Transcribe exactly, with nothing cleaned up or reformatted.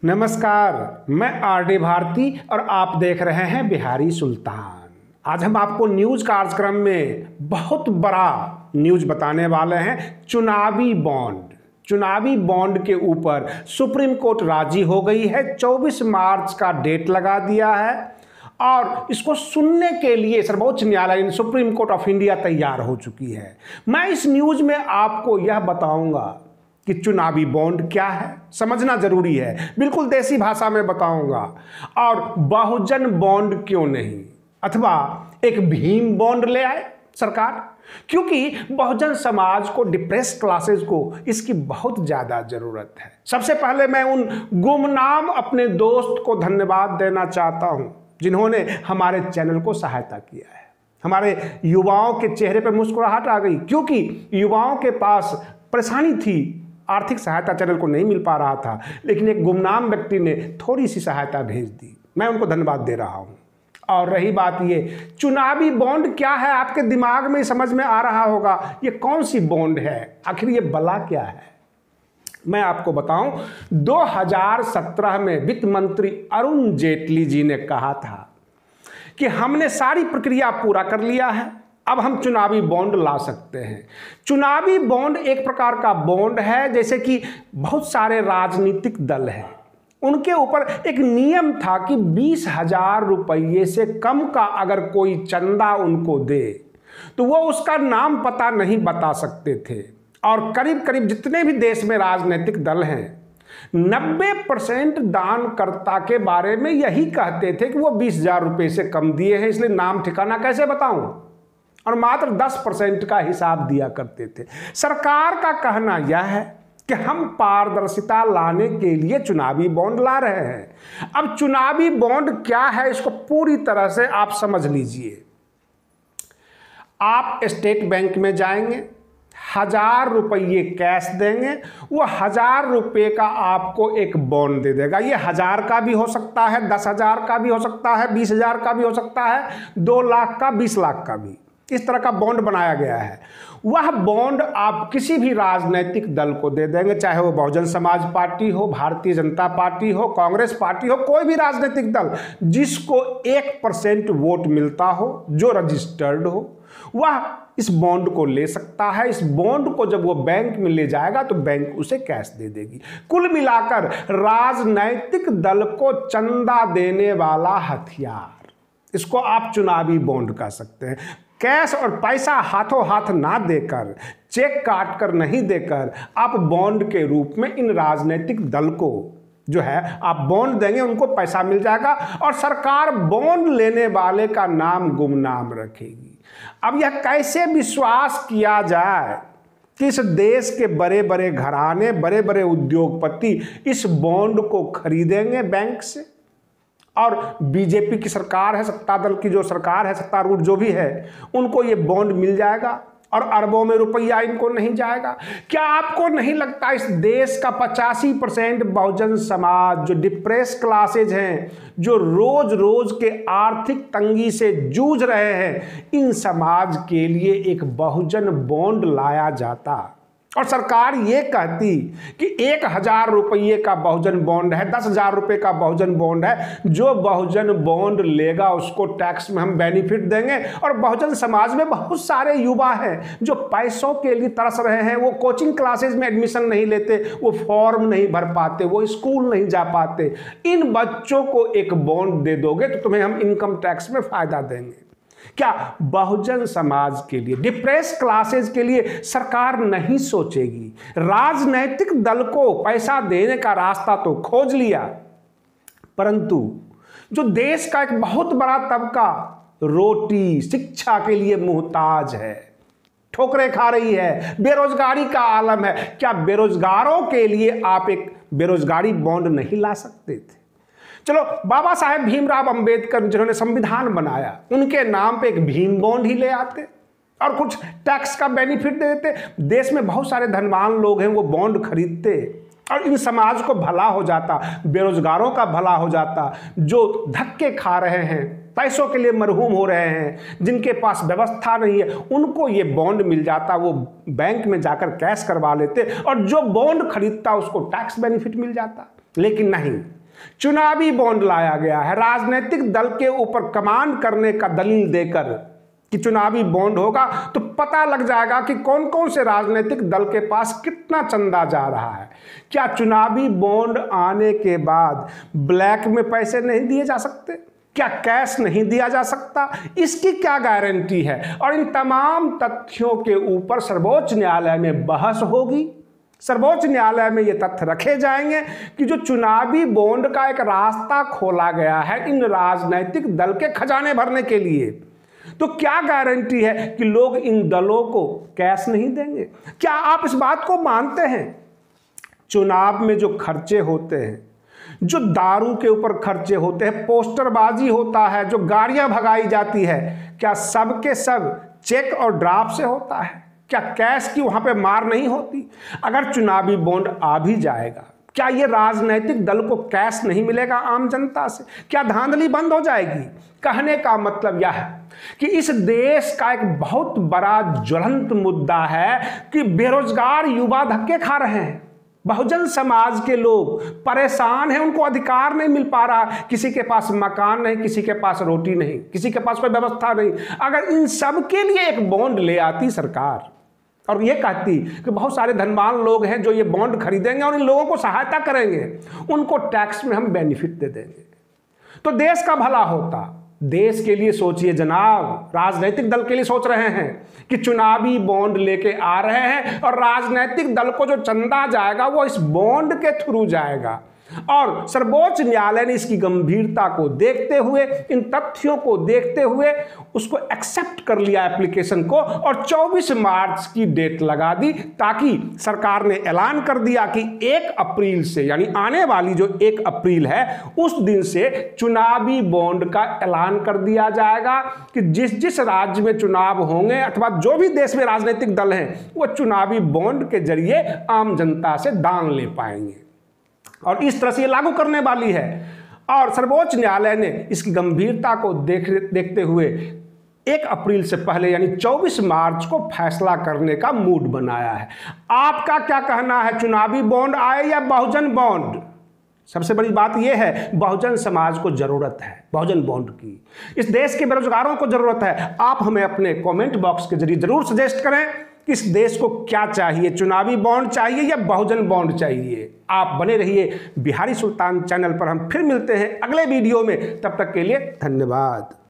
नमस्कार, मैं R D Bharti और आप देख रहे हैं बिहारी सुल्तान। आज हम आपको न्यूज कार्यक्रम में बहुत बड़ा न्यूज बताने वाले हैं। चुनावी बॉन्ड चुनावी बॉन्ड के ऊपर सुप्रीम कोर्ट राजी हो गई है। चौबीस मार्च का डेट लगा दिया है और इसको सुनने के लिए सर्वोच्च न्यायालय सुप्रीम कोर्ट ऑफ इंडिया तैयार हो चुकी है। मैं इस न्यूज में आपको यह बताऊंगा कि चुनावी बॉन्ड क्या है, समझना जरूरी है। बिल्कुल देसी भाषा में बताऊंगा। और बहुजन बॉन्ड क्यों नहीं, अथवा एक भीम बॉन्ड ले आए सरकार, क्योंकि बहुजन समाज को, डिप्रेस क्लासेस को इसकी बहुत ज्यादा जरूरत है। सबसे पहले मैं उन गुमनाम अपने दोस्त को धन्यवाद देना चाहता हूं जिन्होंने हमारे चैनल को सहायता किया है। हमारे युवाओं के चेहरे पर मुस्कुराहट आ गई, क्योंकि युवाओं के पास परेशानी थी, आर्थिक सहायता चैनल को नहीं मिल पा रहा था, लेकिन एक गुमनाम व्यक्ति ने थोड़ी सी सहायता भेज दी। मैं उनको धन्यवाद दे रहा हूं। और रही बात ये, चुनावी बॉन्ड क्या है, आपके दिमाग में समझ में आ रहा होगा ये कौन सी बॉन्ड है, आखिर ये बला क्या है। मैं आपको बताऊं, दो हज़ार सत्रह में वित्त मंत्री अरुण जेटली जी ने कहा था कि हमने सारी प्रक्रिया पूरा कर लिया है, अब हम चुनावी बॉन्ड ला सकते हैं। चुनावी बॉन्ड एक प्रकार का बॉन्ड है, जैसे कि बहुत सारे राजनीतिक दल हैं, उनके ऊपर एक नियम था कि बीस हजार रुपये से कम का अगर कोई चंदा उनको दे तो वो उसका नाम पता नहीं बता सकते थे। और करीब करीब जितने भी देश में राजनीतिक दल हैं, नब्बे परसेंट दानकर्ता के बारे में यही कहते थे कि वो बीस हजार रुपये से कम दिए हैं, इसलिए नाम ठिकाना कैसे बताऊं, और मात्र दस परसेंट का हिसाब दिया करते थे। सरकार का कहना यह है कि हम पारदर्शिता लाने के लिए चुनावी बॉन्ड ला रहे हैं। अब चुनावी बॉन्ड क्या है, इसको पूरी तरह से आप समझ लीजिए। आप स्टेट बैंक में जाएंगे, हजार रुपये कैश देंगे, वो हजार रुपये का आपको एक बॉन्ड दे देगा। ये हजार का भी हो सकता है, दस हजार का भी हो सकता है, बीस हजार का भी हो सकता है, दो लाख का, बीस लाख का भी। इस तरह का बॉन्ड बनाया गया है। वह बॉन्ड आप किसी भी राजनीतिक दल को दे देंगे, चाहे वो बहुजन समाज पार्टी हो, भारतीय जनता पार्टी हो, कांग्रेस पार्टी हो, कोई भी राजनीतिक दल जिसको एक परसेंट वोट मिलता हो, जो रजिस्टर्ड हो, वह इस बॉन्ड को ले सकता है। इस बॉन्ड को जब वो बैंक में ले जाएगा तो बैंक उसे कैश दे देगी। कुल मिलाकर राजनीतिक दल को चंदा देने वाला हथियार, इसको आप चुनावी बॉन्ड कह सकते हैं। कैश और पैसा हाथों हाथ ना देकर, चेक काट कर नहीं देकर, आप बॉन्ड के रूप में इन राजनीतिक दल को जो है आप बॉन्ड देंगे, उनको पैसा मिल जाएगा और सरकार बॉन्ड लेने वाले का नाम गुमनाम रखेगी। अब यह कैसे विश्वास किया जाए कि इस देश के बड़े बड़े घराने, बड़े बड़े उद्योगपति इस बॉन्ड को खरीदेंगे बैंक से, और बीजेपी की सरकार है, सत्ता दल की जो सरकार है, सत्तारूढ़ जो भी है, उनको ये बॉन्ड मिल जाएगा और अरबों में रुपया इनको नहीं जाएगा। क्या आपको नहीं लगता इस देश का पचासी परसेंट बहुजन समाज, जो डिप्रेस क्लासेज हैं, जो रोज रोज के आर्थिक तंगी से जूझ रहे हैं, इन समाज के लिए एक बहुजन बॉन्ड लाया जाता और सरकार ये कहती कि एक हजार रुपये का बहुजन बॉन्ड है, दस हजार रुपये का बहुजन बॉन्ड है, जो बहुजन बॉन्ड लेगा उसको टैक्स में हम बेनिफिट देंगे। और बहुजन समाज में बहुत सारे युवा हैं जो पैसों के लिए तरस रहे हैं, वो कोचिंग क्लासेस में एडमिशन नहीं लेते, वो फॉर्म नहीं भर पाते, वो स्कूल नहीं जा पाते। इन बच्चों को एक बॉन्ड दे दोगे तो तुम्हें हम इनकम टैक्स में फायदा देंगे। क्या बहुजन समाज के लिए, डिप्रेस क्लासेस के लिए सरकार नहीं सोचेगी? राजनीतिक दल को पैसा देने का रास्ता तो खोज लिया, परंतु जो देश का एक बहुत बड़ा तबका रोटी, शिक्षा के लिए मुहताज है, ठोकरें खा रही है, बेरोजगारी का आलम है, क्या बेरोजगारों के लिए आप एक बेरोजगारी बॉन्ड नहीं ला सकते थे? चलो, बाबा साहेब भीमराव अंबेडकर जिन्होंने संविधान बनाया, उनके नाम पे एक भीम बॉन्ड ही ले आते और कुछ टैक्स का बेनिफिट दे देते। देश में बहुत सारे धनवान लोग हैं, वो बॉन्ड खरीदते और इन समाज को भला हो जाता, बेरोजगारों का भला हो जाता, जो धक्के खा रहे हैं, पैसों के लिए मरहूम हो रहे हैं, जिनके पास व्यवस्था नहीं है, उनको ये बॉन्ड मिल जाता, वो बैंक में जाकर कैश करवा लेते और जो बॉन्ड खरीदता उसको टैक्स बेनिफिट मिल जाता। लेकिन नहीं, चुनावी बॉन्ड लाया गया है राजनीतिक दल के ऊपर कमांड करने का दलील देकर कि चुनावी बॉन्ड होगा तो पता लग जाएगा कि कौन कौन से राजनीतिक दल के पास कितना चंदा जा रहा है। क्या चुनावी बॉन्ड आने के बाद ब्लैक में पैसे नहीं दिए जा सकते? क्या कैश नहीं दिया जा सकता? इसकी क्या गारंटी है? और इन तमाम तथ्यों के ऊपर सर्वोच्च न्यायालय में बहस होगी। सर्वोच्च न्यायालय में ये तथ्य रखे जाएंगे कि जो चुनावी बॉन्ड का एक रास्ता खोला गया है इन राजनीतिक दल के खजाने भरने के लिए, तो क्या गारंटी है कि लोग इन दलों को कैश नहीं देंगे? क्या आप इस बात को मानते हैं? चुनाव में जो खर्चे होते हैं, जो दारू के ऊपर खर्चे होते हैं, पोस्टरबाजी होता है, जो गाड़ियां भगाई जाती है, क्या सब के सब चेक और ड्राफ्ट से होता है? क्या कैश की वहां पे मार नहीं होती? अगर चुनावी बॉन्ड आ भी जाएगा, क्या ये राजनीतिक दल को कैश नहीं मिलेगा आम जनता से? क्या धांधली बंद हो जाएगी? कहने का मतलब यह है कि इस देश का एक बहुत बड़ा ज्वलंत मुद्दा है कि बेरोजगार युवा धक्के खा रहे हैं। बहुजन समाज के लोग परेशान हैं, उनको अधिकार नहीं मिल पा रहा। किसी के पास मकान नहीं, किसी के पास रोटी नहीं, किसी के पास कोई व्यवस्था नहीं। अगर इन सब के लिए एक बॉन्ड ले आती सरकार और ये कहती कि बहुत सारे धनवान लोग हैं जो ये बॉन्ड खरीदेंगे और इन लोगों को सहायता करेंगे, उनको टैक्स में हम बेनिफिट दे देंगे, तो देश का भला होता। देश के लिए सोचिए जनाब, राजनीतिक दल के लिए सोच रहे हैं कि चुनावी बॉन्ड लेके आ रहे हैं और राजनीतिक दल को जो चंदा जाएगा वो इस बॉन्ड के थ्रू जाएगा। और सर्वोच्च न्यायालय ने इसकी गंभीरता को देखते हुए, इन तथ्यों को देखते हुए उसको एक्सेप्ट कर लिया एप्लीकेशन को और चौबीस मार्च की डेट लगा दी, ताकि सरकार ने ऐलान कर दिया कि एक अप्रैल से, यानी आने वाली जो एक अप्रैल है उस दिन से चुनावी बॉन्ड का ऐलान कर दिया जाएगा कि जिस जिस राज्य में चुनाव होंगे अथवा जो भी देश में राजनीतिक दल हैं वो चुनावी बॉन्ड के जरिए आम जनता से दान ले पाएंगे और इस तरह से ये लागू करने वाली है। और सर्वोच्च न्यायालय ने इसकी गंभीरता को देख देखते हुए एक अप्रैल से पहले यानी चौबीस मार्च को फैसला करने का मूड बनाया है। आपका क्या कहना है, चुनावी बॉन्ड आए या बहुजन बॉन्ड? सबसे बड़ी बात यह है, बहुजन समाज को जरूरत है बहुजन बॉन्ड की, इस देश के बेरोजगारों को जरूरत है। आप हमें अपने कमेंट बॉक्स के जरिए जरूर सजेस्ट करें कि इस देश को क्या चाहिए, चुनावी बॉन्ड चाहिए या बहुजन बॉन्ड चाहिए। आप बने रहिए बिहारी सुल्तान चैनल पर। हम फिर मिलते हैं अगले वीडियो में, तब तक के लिए धन्यवाद।